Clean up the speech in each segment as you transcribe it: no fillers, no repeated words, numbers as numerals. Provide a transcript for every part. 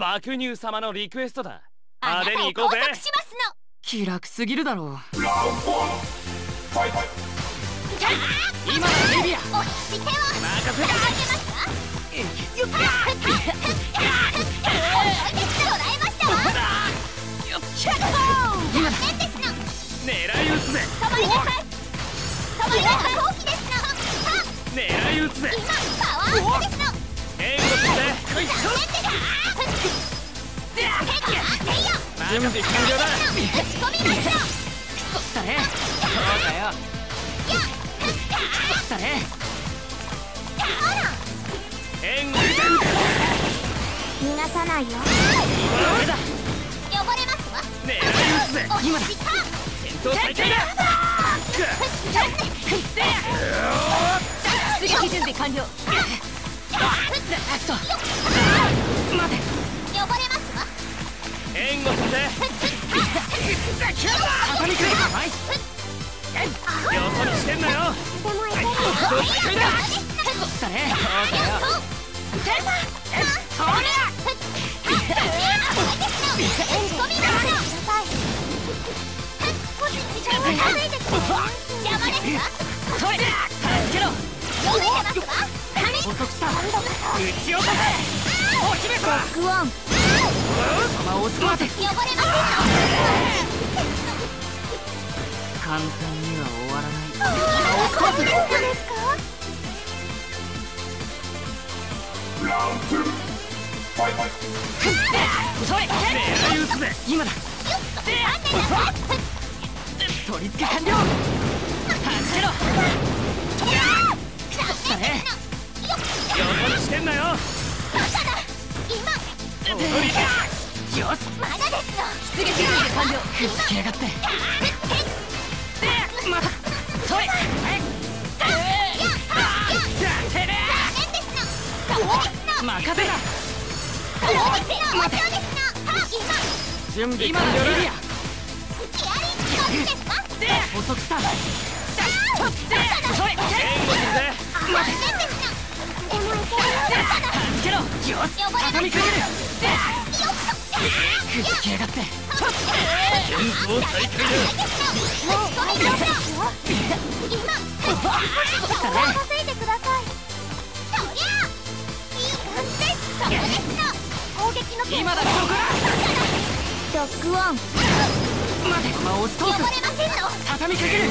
爆乳様のリクエストだ。派手に行こうぜ。 気楽すぎるだろう。 今のレビア任せて。狙い撃つぜ。狙い撃つぜ。援護するぜ。準備完了だ。 だね。そうだよ。だね。 援護するぜ。 逃がさないよ。汚れますわ。 狙い撃つぜ。 今だ。 戦闘再開だ。 出撃準備完了。待て。 汚れますわ。 援護するぜ。 畳みかけたまい。 よそにしてんなよ。 でもいける。 だね。遅くした。撃ち落とせ。お姫様。 グワン。 まま押すまで。 汚れませんの。 簡単には終わらない。 そうですか。 それ。 狙い撃つぜ。 今だ。取り付け完了。はじけろ。だね。 よそにしてんなよ。 よし。 まだですの。 出撃準備完了。ふざけやがって。まだ。それ。任せだ。準備完了だ。遅くした。それ。 援護するぜ。 待て。けろ。よし。畳みかける。ふざけやがって。 戦闘再開だ。 今だ。そこだ。 ロックオン。 待て。ま押し通す。畳みかける。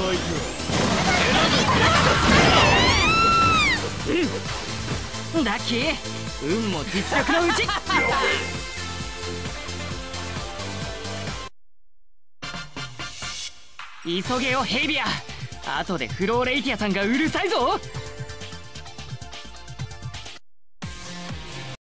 ラッキー。運も実力のうち。急げよヘイビア。後でフローレイティアさんがうるさいぞ。